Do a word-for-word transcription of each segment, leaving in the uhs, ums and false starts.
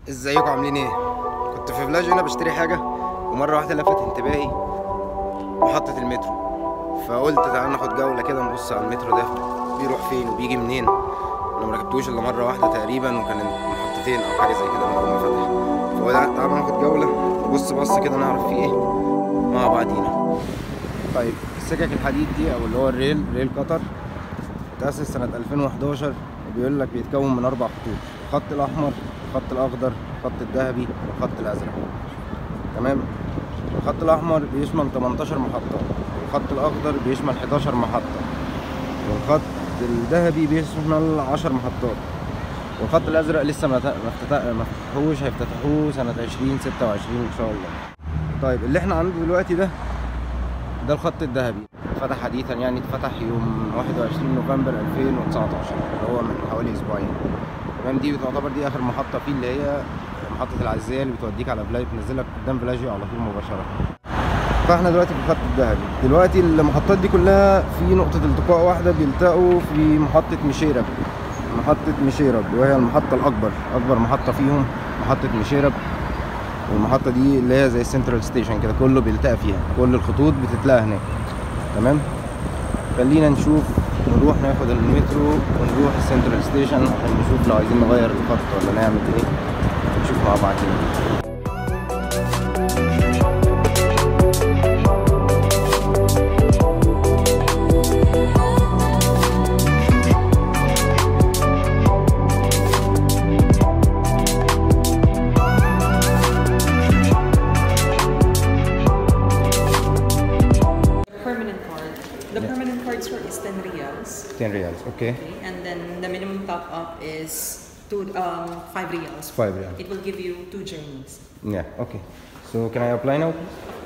ازيكم عاملين ايه؟ كنت في فلاج هنا بشتري حاجه ومره واحده لفت انتباهي محطه المترو، فقلت تعالى ناخد جوله كده نبص على المترو ده بيروح فين وبيجي منين. انا مركبتوش الا مره واحده تقريبا، وكانت محطتين او حاجه زي كده من اول ما فتح، فقلت تعالى ناخد جوله نبص بص كده نعرف فيه ايه مع بعضينا. طيب السكك الحديد دي او اللي هو الريل ريل قطر تأسس سنة ألفين وحداشر، وبيقول لك بيتكون من أربع خطوط: الخط الأحمر، الخط الأخضر، الخط الذهبي، والخط الأزرق. تمام؟ الخط الأحمر بيشمل تمنتاشر محطة، والخط الأخضر بيشمل حداشر محطة، والخط الذهبي بيشمل عشر محطات، والخط الأزرق لسه ما فتحوش، هيفتتحوه سنة عشرين ستة وعشرين إن شاء الله. طيب اللي احنا عنده دلوقتي ده ده الخط الذهبي، فتح حديثا يعني اتفتح يوم واحد وعشرين نوفمبر ألفين وتسعتاشر اللي هو من حوالي اسبوعين. تمام؟ دي بتعتبر دي اخر محطه فيه، اللي هي محطه العزيه اللي بتوديك على فلاي، بتنزلك قدام فلاجيو على طول مباشره. فاحنا دلوقتي في الخط الذهبي. دلوقتي المحطات دي كلها في نقطه التقاء واحده، بيلتقوا في محطه مشيرب. محطه مشيرب وهي المحطه الاكبر، اكبر محطه فيهم محطه مشيرب. والمحطه دي اللي هي زي السنترال ستيشن كده، كله بيلتقى فيها، كل الخطوط بتتلاقى هناك. تمام؟ خلينا نشوف، نروح ناخد المترو ونروح السنترال ستيشن عشان نشوف لو عايزين نغير الخط ولا نعمل ايه، نشوف مع بعضين. The permanent cards for is ten reals. ten reals, okay. Okay, and then the minimum top up is two, um, five reals. five reals. It will give you two journeys. Yeah, okay. So can I apply now?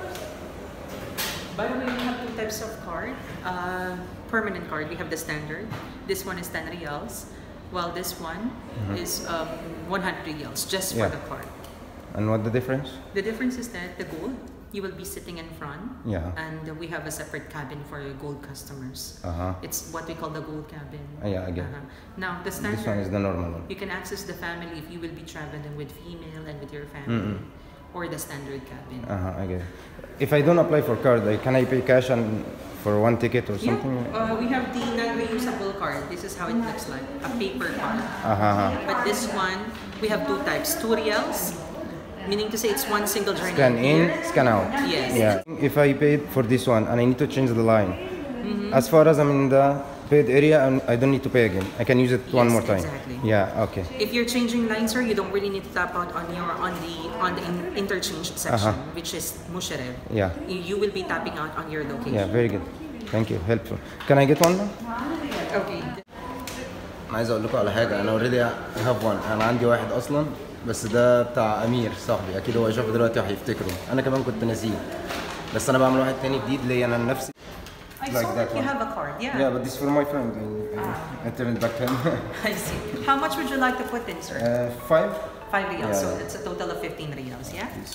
By the way, we have two types of card. Uh, permanent card, we have the standard. This one is ten reals, while this one mm-hmm. is um, one hundred reals just for yeah. the card. And what the difference? The difference is that the gold, you will be sitting in front, yeah, and we have a separate cabin for gold customers. Uh-huh. It's what we call the gold cabin. Uh, yeah, I get uh-huh. Now the standard, this one is the normal one. You can access the family if you will be traveling with female and with your family, mm-hmm. or the standard cabin. Uh-huh, I get it. If I don't apply for card, can I pay cash and for one ticket or something? Yeah, uh, we have the non-reusable card. This is how it looks like, a paper card. Uh-huh. But this one, we have two types, two reals, meaning to say it's one single journey. Scan in, here. scan out. Yes. Yeah. If I paid for this one and I need to change the line, mm-hmm. as far as I'm in the paid area, and I don't need to pay again. I can use it yes, one more time. Exactly. Yeah. Okay. If you're changing lines, sir, you don't really need to tap out on your on the on the in interchange section, uh-huh. which is Musharraf. Yeah. You, you will be tapping out on your location. Yeah. Very good. Thank you. Helpful. Can I get one now? Okay. أنا عايز أقول لكم على حاجة. أنا already I have one. أنا عندي واحد أصلاً، بس ده بتاع أمير صاحبي، أكيد هو يشوفه دلوقتي وهيفتكره. أنا كمان كنت ناسيه، بس أنا بعمل واحد تاني جديد ليا أنا لنفسي. I like saw that you one. Have a card, yeah. Yeah, but this is for my friend. I, ah. I turned it back to him. I see. How much would you like to put in, sir? Uh, five. Five reals, yeah, so yeah. it's a total of fifteen reals, yeah? Please.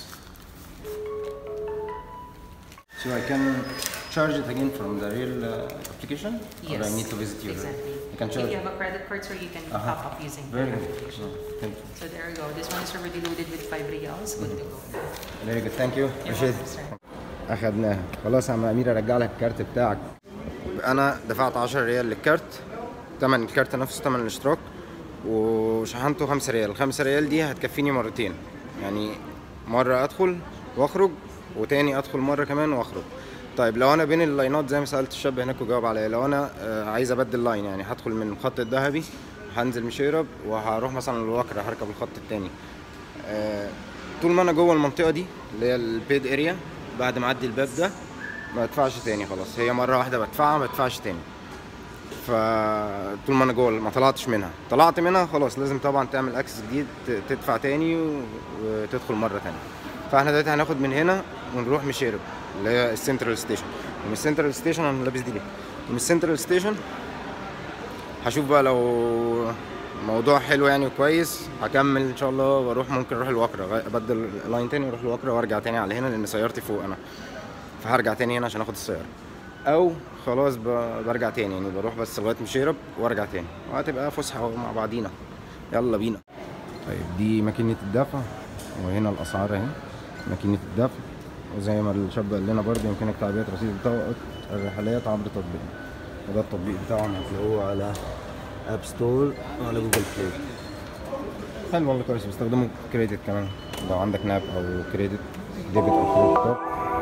So I can charge it again from the real uh, application? Yes. Or I need to visit you? Exactly. I can charge. If you have a credit card, sir, you can uh-huh. top up using Very the good. application. Oh, thank you. So there you go. This one is already loaded with five reals. Good mm-hmm. to go. Very good. Thank you. Appreciate it. أخدناها. خلاص يا عم أمير، أرجع لك الكارت بتاعك. أنا دفعت عشرة ريال للكارت، تمن الكارت نفسه تمن الاشتراك، وشحنته خمسة ريال. الخمسة ريال دي هتكفيني مرتين، يعني مرة أدخل وأخرج، وتاني أدخل مرة كمان وأخرج. طيب لو أنا بين اللاينات زي ما سألت الشاب هناك وجاوب عليا، لو أنا عايز أبدل لاين، يعني هدخل من الخط الذهبي هنزل مشيرب وهروح مثلا الوكرة، هركب الخط التاني. طول ما أنا جوه المنطقة دي اللي هي البيد اريا، بعد ما أعدي الباب ده ما بدفعش تاني، خلاص هي مرة واحدة بدفعها، ما بدفعش تاني. فطول ما انا جوه ما طلعتش منها، طلعت منها خلاص لازم طبعا تعمل اكسس جديد، تدفع تاني وتدخل مرة تانية. فاحنا دلوقتي هناخد من هنا ونروح مشيرب اللي هي السنترال ستيشن. ومن السنترال ستيشن انا لابس دي ليه؟ ومن السنترال ستيشن هشوف بقى لو موضوع حلو يعني وكويس هكمل ان شاء الله، واروح ممكن اروح الوكرة، ابدل لاين تاني واروح الوكرة وارجع تاني على هنا، لان سيارتي فوق انا، فهرجع تاني هنا عشان اخد السيارة، او خلاص برجع تاني، يعني بروح بس لغايه مشيرب وارجع تاني، وهتبقى فسحه مع بعضينا. يلا بينا. طيب دي ماكينة الدفع، وهنا الأسعار أهي ماكينة الدفع، وزي ما الشاب قال لنا برضه يمكنك تعبئة رصيد بطاقة الرحلات عبر تطبيق، وده التطبيق بتاعهم هتلاقوه على اب ستور وعلى جوجل بلاي. حلو والله كويس، بيستخدموا كريدت كمان لو عندك ناب أو كريدت ديبت أو كريدت كارد.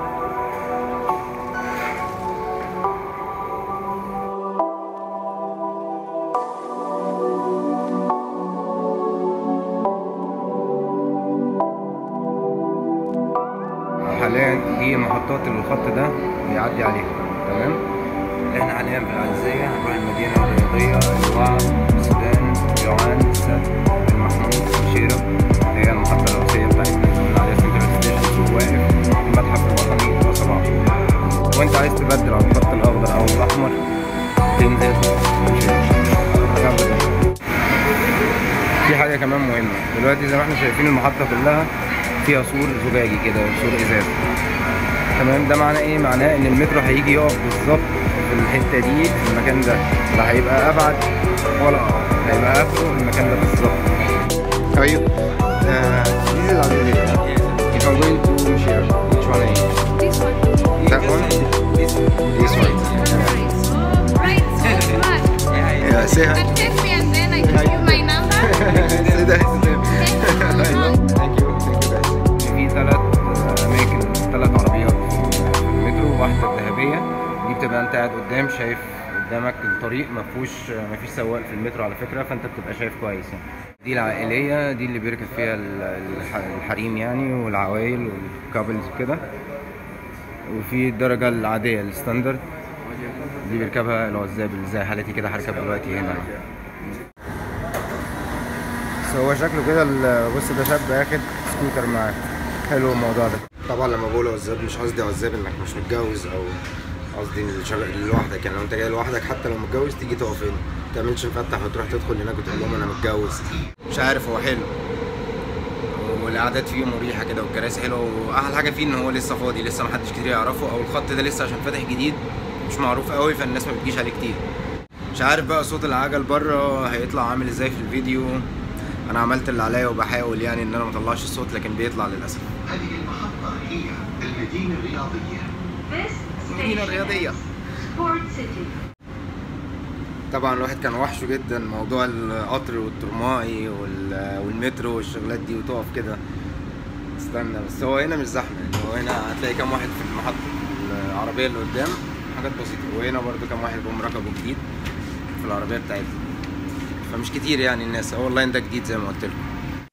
حاليا دي محطات الخط ده بيعدي عليها، تمام؟ احنا حاليا في العزيزية هنروح المدينة الرياضية، الوعد، السودان، يوعان، سد، المحمود، شيرب، اللي هي المحطة الرئيسية بتاعتنا اللي قلنا عليها سنترال ستيشن، واقف المتحف الوطني ده صباح. لو انت عايز تبدل على الخط الأخضر أو الأحمر تنزل في حاجة كمان مهمة دلوقتي، زي ما احنا شايفين المحطة كلها فيها سور زجاجي كده، سور ازاز، تمام؟ ده معناه ايه؟ معناه ان المترو هيجي يقف بالظبط في الحته دي في المكان ده، لا هيبقى ابعد ولا اقرب، هيبقى قافله المكان ده بالظبط. ايوه دي العربيه. If I'm going to Mishira, which one I need? This one. That one? This one. This one. Right. So, right. So smart. Yeah, say hi. And text me and then I give you my number. Say that. Thank you. في ثلاث أماكن، ثلاث عربيات في المترو، واحدة الذهبية دي بتبقى أنت قاعد قدام شايف قدامك الطريق، مفهوش مفيش سواق في المترو على فكرة، فأنت بتبقى شايف كويس يعني. دي العائلية، دي اللي بيركب فيها الحريم يعني والعوائل والكابلز وكده. وفي الدرجة العادية الستاندرد دي بيركبها العزاب اللي زي حالتي كده، هركب دلوقتي هنا. بس هو شكله كده، بص ده شاب واخد سكوتر معاه، حلو الموضوع ده. طبعا لما بقول عزاب مش قصدي عزاب انك مش متجوز، او قصدي لوحدك يعني. لو انت جاي لوحدك حتى لو متجوز تيجي تقف هنا، ما تعملش مفتح وتروح تدخل هناك وتقول لهم انا متجوز. مش عارف، هو حلو والقعدات فيه مريحه كده والكراسي حلوه، واحلى حاجه فيه ان هو لسه فاضي، لسه محدش كتير يعرفه، او الخط ده لسه عشان فاتح جديد مش معروف قوي، فالناس ما بتجيش عليه كتير. مش عارف بقى صوت العجل بره هيطلع عامل ازاي في الفيديو. انا عملت اللي عليا وبحاول يعني ان انا ما اطلعش الصوت، لكن بيطلع للاسف. هذه المحطة هي المدينة الرياضية. المدينة الرياضية. طبعا الواحد كان وحشه جدا موضوع القطر والترمائي والمترو والشغلات دي، وتقف كده استنى. بس هو هنا مش زحمه يعني، هو هنا هتلاقي كام واحد في المحطة العربية اللي قدام، حاجات بسيطة، وهنا برضو كام واحد هم ركبوا جديد في العربية بتاعتهم، فمش كتير يعني الناس. هو اللاين ده جديد زي ما قلت لكم.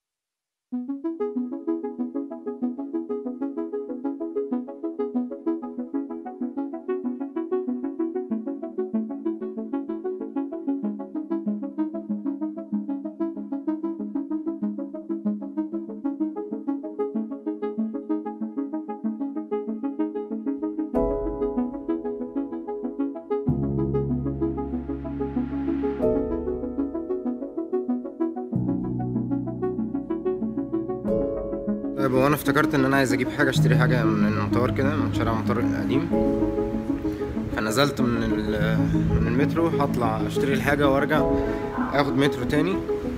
طيب وانا افتكرت ان انا عايز اجيب حاجه، اشتري حاجه من المطار كده، من شارع المطار القديم، فنزلت من من المترو، هطلع اشتري الحاجه وارجع اخد مترو تاني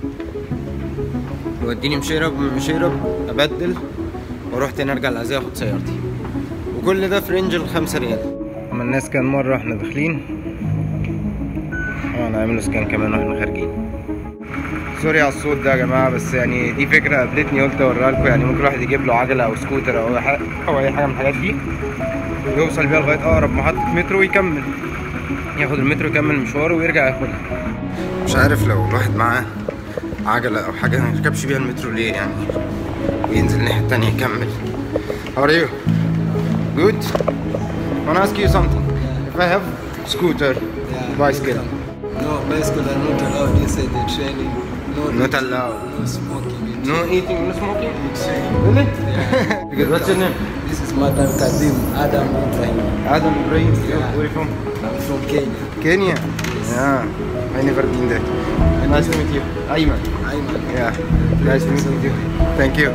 يوديني مشيرب، من مشيرب ابدل واروح تاني ارجع العزيزية اخد سيارتي، وكل ده في رينج الخمسة ريال. اما الناس كان مره احنا داخلين اه نعمل سكان كمان واحنا خارجين. سوري على الصوت ده يا جماعه، بس يعني دي فكره قابلتني قلت اوريها لكم. يعني ممكن الواحد يجيب له عجله او سكوتر او اي حاجه او اي حاجه من الحاجات دي، يوصل بيها لغايه اقرب محطه مترو ويكمل، ياخد المترو يكمل مشواره ويرجع ياخدها. مش عارف لو الواحد معاه عجله او حاجه ما يركبش بيها المترو ليه يعني، وينزل الناحيه التانيه يكمل. How are you? Good? I wanna ask you something. If I have scooter, Yeah, bicycle. No, bicycle are not allowed inside the training. No Not eating, allowed. No smoking. in No training. eating, no smoking? Training. Really? Yeah. What's your name? This is Madam Kadim Adam Ibrahim. Adam Ibrahim. Yeah. Where are you from? I'm from Kenya. Kenya? Yeah. I never been there. Nice to meet you. Ayman. Ayman. Yeah. Nice to meet you. Thank you.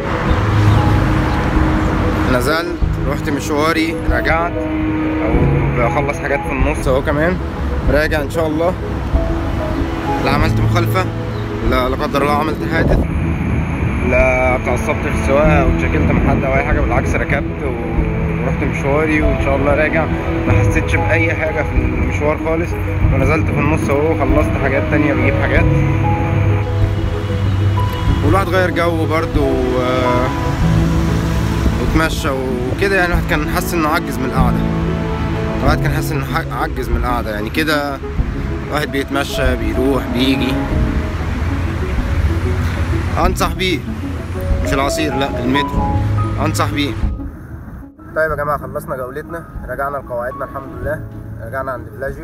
نزلت رحت مشواري، رجعت او بخلص حاجات في النص اهو، كمان راجع ان شاء الله. لا عملت مخالفة، لا لا قدر الله عملت حادث، ولا اتعصبت في السواقه او اتشكلت مع حد او اي حاجه، بالعكس ركبت ورحت مشواري وان شاء الله راجع ما حسيتش باي حاجه في المشوار خالص، ونزلت في النص اهو خلصت حاجات تانية بجيب حاجات، والواحد غير جو برضه واتمشى وكده. يعني الواحد كان حاسس انه عجز من القعده، الواحد كان حاسس انه عجز من القعده يعني كده. واحد بيتمشى بيروح بيجي، انصح بيه مش العصير لا المترو، انصح بيه. طيب يا جماعه خلصنا جولتنا، رجعنا لقواعدنا الحمد لله، رجعنا عند فيلاجيو.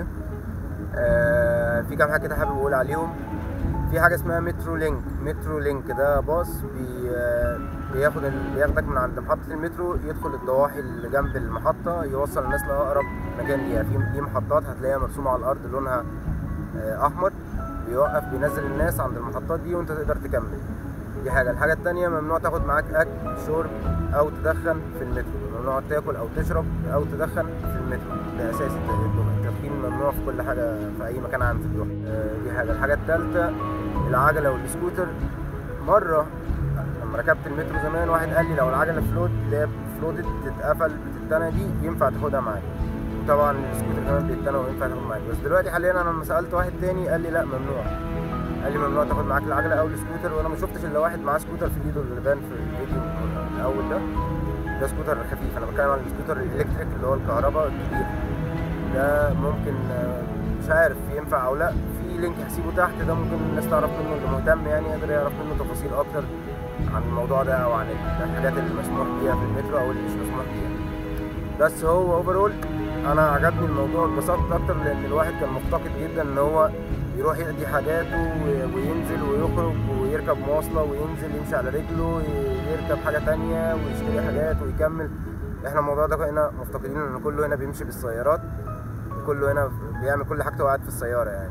آه في كام حاجه كده حابب اقول عليهم. في حاجه اسمها مترو لينك. مترو لينك ده باص بي بياخد بياخدك من عند محطه المترو، يدخل الضواحي اللي جنب المحطه، يوصل الناس لاقرب مكان ليها. في في محطات هتلاقيها مرسومه على الارض لونها احمر، بيوقف بينزل الناس عند المحطات دي وانت تقدر تكمل. دي حاجه. الحاجه التانية ممنوع تاخد معاك اكل شرب او تدخن في المترو، ممنوع تاكل او تشرب او تدخن في المترو، ده اساسي. التدخين ممنوع في كل حاجه في اي مكان عام في الدوحه. دي حاجه. الحاجه الثالثه العجله والسكوتر. مره لما ركبت المترو زمان واحد قال لي لو العجله فلوت اللي هي فلوتت تتقفل بتتنى دي ينفع تاخدها معاك، طبعا السكوتر كمان بيتنى وينفع تاخد معاك. بس دلوقتي حاليا انا لما سالت واحد تاني قال لي لا ممنوع، قال لي ممنوع تاخد معاك العجله او السكوتر. وانا ما شفتش الا واحد معاه سكوتر في ايده اللي بان في الفيديو الاول ده، ده سكوتر خفيف. انا بتكلم عن السكوتر الالكتريك اللي هو الكهرباء الكبير ده، ممكن مش عارف ينفع او لا. في لينك هسيبه تحت ده ممكن الناس تعرف منه، اللي مهتم يعني يقدر يعرف منه تفاصيل اكتر عن الموضوع ده او عن الحاجات اللي مسموح بيها في المترو او اللي مش مسموح بيها. بس هو اوفرول انا عجبني الموضوع، اتبسطت اكتر لان الواحد كان مفتقد جدا ان هو يروح يقضي حاجاته وينزل ويخرج ويركب مواصله وينزل يمشي على رجله يركب حاجه تانية ويشتري حاجات ويكمل. احنا الموضوع ده هنا مفتقدين، ان كله هنا بيمشي بالسيارات، كله هنا بيعمل كل حاجته وقاعد في السياره يعني.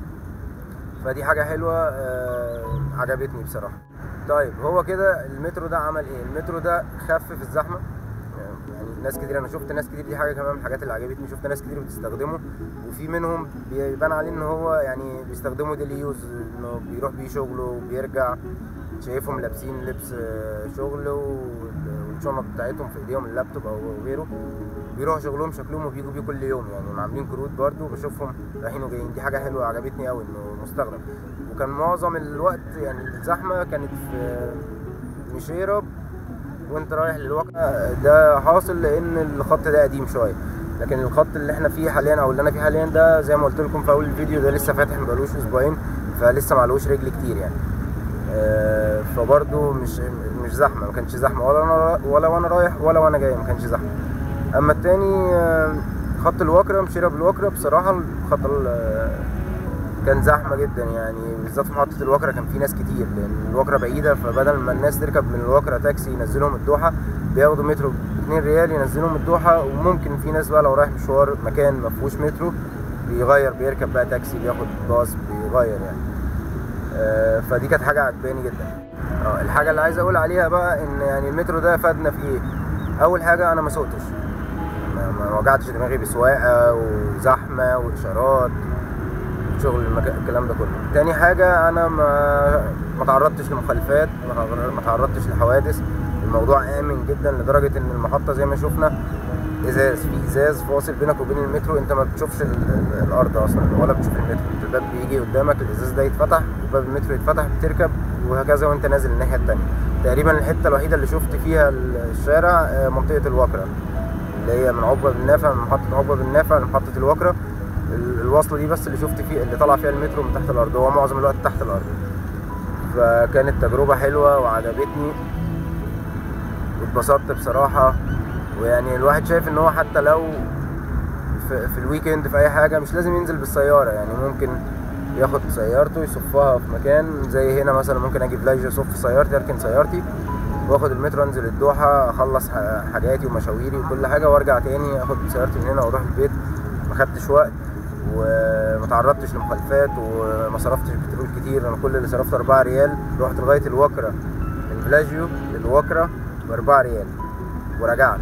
فدي حاجه حلوه آه عجبتني بصراحه. طيب هو كده المترو ده عمل ايه؟ المترو ده خفف الزحمه يعني. ناس كتير، انا شفت ناس كتير، دي حاجه كمان من الحاجات اللي عجبتني، شفت ناس كتير بتستخدمه، وفي منهم بيبان عليه ان هو يعني بيستخدمه ديلي يوز، انه بيروح بيه شغله وبيرجع، شايفهم لابسين لبس شغل والشنط بتاعتهم في ايديهم، اللابتوب او غيره، بيروحوا شغلهم شكلهم وبيجوا بيه كل يوم يعني، عاملين كروت برده بشوفهم رايحين وجايين. دي حاجه حلوه عجبتني قوي انه مستخدم. وكان معظم الوقت يعني الزحمه كانت في مشيرة وانت رايح للواقع، ده حاصل لان الخط ده قديم شويه، لكن الخط اللي احنا فيه حاليا او اللي انا فيه حاليا ده زي ما قلت لكم في اول الفيديو ده لسه فاتح مبقالوش اسبوعين، فلسه معلوش رجل كتير يعني. اه فبرضه مش مش زحمه، ما كانش زحمه ولا انا ولا وانا رايح ولا وانا جاي ما كانش زحمه. اما التاني اه خط الوكره، مشيرة بالوكره، بصراحه الخط كان زحمه جدا يعني، بالذات في محطه الوكره كان في ناس كتير لان الوكره بعيده، فبدل ما الناس تركب من الوكره تاكسي ينزلهم الدوحه بياخدوا مترو اتنين ريال ينزلهم الدوحه. وممكن في ناس بقى لو رايح مشوار مكان ما فيهوش مترو بيغير بيركب بقى تاكسي، بياخد باص بيغير يعني. آه فدي كانت حاجه عجباني جدا. اه الحاجه اللي عايز اقول عليها بقى ان يعني المترو ده فادنا في ايه؟ اول حاجه انا ما سوقتش، ما وجعتش دماغي بسواقه وزحمه واشارات شغل المكان الكلام ده كله. تاني حاجه انا ما ما تعرضتش لمخالفات، ما تعرضتش لحوادث. الموضوع امن جدا لدرجه ان المحطه زي ما شفنا ازاز، في ازاز فاصل بينك وبين المترو، انت ما بتشوفش الارض اصلا ولا بتشوف المترو، الباب بيجي قدامك الازاز ده يتفتح وباب المترو يتفتح بتركب وهكذا وانت نازل الناحيه التانيه. تقريبا الحته الوحيده اللي شفت فيها الشارع منطقه الوكره اللي هي من عقبه بالنافع، من محطه عقبه بالنافع لمحطه الوكره، الوصله دي بس اللي شفت فيه اللي طلع فيها المترو من تحت الارض، هو معظم الوقت تحت الارض. فكانت تجربه حلوه وعجبتني واتبسطت بصراحه. ويعني الواحد شايف ان هو حتى لو في, في الويكند في اي حاجه مش لازم ينزل بالسياره يعني، ممكن ياخد سيارته يصفها في مكان زي هنا مثلا، ممكن اجي فلاج اصف سيارتي اركن سيارتي واخد المترو انزل الدوحه اخلص حاجاتي ومشاويري وكل حاجه وارجع تاني اخد سيارتي من هنا واروح البيت، ما خدتش وقت وما تعرضتش لمخالفات وما صرفتش بترول كتير. انا كل اللي صرفت اربعة ريال، رحت لغايه الوكره من فلاجيو للوكره باربعة ريال ورجعت.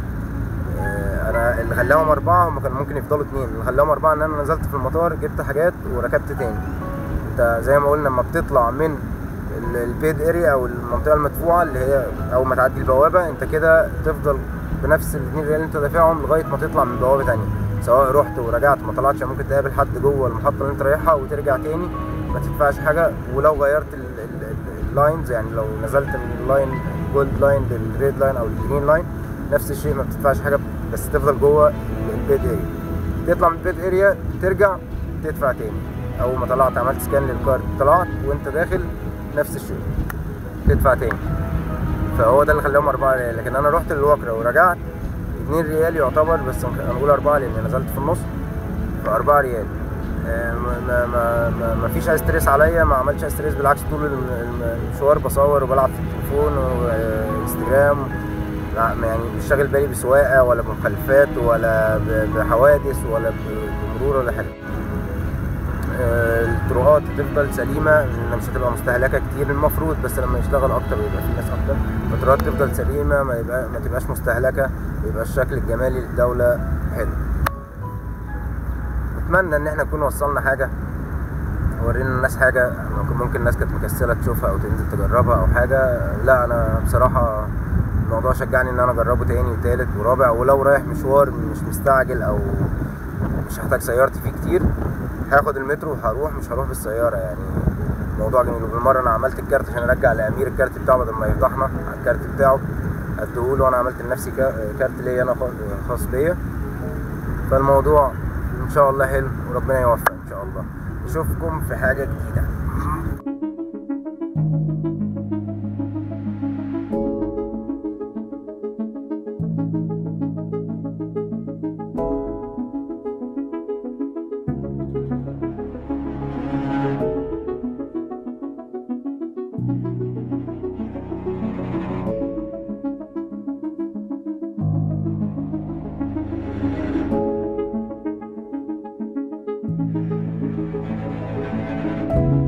انا اللي خلاهم اربعه هم كان ممكن يفضلوا اتنين، اللي خلاهم اربعه ان انا نزلت في المطار جبت حاجات وركبت تاني. انت زي ما قلنا لما بتطلع من البيد اريا او المنطقه المدفوعه اللي هي اول ما تعدي البوابه انت كده تفضل بنفس الاتنين ريال اللي انت دافعهم لغايه ما تطلع من بوابه تانية، سواء رحت ورجعت ما طلعتش ممكن تقابل حد جوه المحطه اللي انت رايحها وترجع تاني ما تدفعش حاجه. ولو غيرت اللاينز يعني لو نزلت من اللاين جولد لاين للريد لاين او الجرين لاين نفس الشيء ما بتدفعش حاجه، بس تفضل جوه البيد اريا. تطلع من البيد اريا ترجع تدفع تاني. اول ما طلعت عملت سكان للكارد طلعت وانت داخل نفس الشيء تدفع تاني. فهو ده اللي خلاهم أربعة ريال. لكن أنا رحت للوكرة ورجعت اتنين ريال يعتبر، بس هنقول أربعة لأن نزلت في النص، فأربعة ريال. ما ما ما ما فيش أي ستريس عليا، ما عملتش أي ستريس، بالعكس طول المشوار بصور وبلعب في التليفون وانستجرام، يعني مش شاغل بالي بسواقة ولا بمخالفات ولا بحوادث ولا بمرور ولا حاجة. الطرقات هتفضل سليمة لأن مش هتبقى مستهلكة كتير المفروض، بس لما يشتغل أكتر ويبقى في ناس أكتر الطرقات تفضل سليمة، ما, يبقى ما تبقاش مستهلكة، ويبقى الشكل الجمالي للدولة حلو. أتمنى إن احنا نكون وصلنا حاجة، ورينا الناس حاجة ممكن الناس كانت مكسلة تشوفها أو تنزل تجربها أو حاجة. لا أنا بصراحة الموضوع شجعني إن أنا أجربه تاني وتالت ورابع، ولو رايح مشوار مش مستعجل أو مش هحتاج سيارتي فيه كتير هاخد المترو وهروح، مش هروح بالسيارة. يعني الموضوع جميل. وبالمرة أنا عملت الكارت عشان أرجع لأمير الكارت بتاعه بدل ما يفضحنا على الكارت بتاعه أديهوله، وأنا عملت لنفسي كارت ليا أنا خاص بيا. فالموضوع إن شاء الله حلو وربنا يوفق إن شاء الله. نشوفكم في حاجة جديدة. you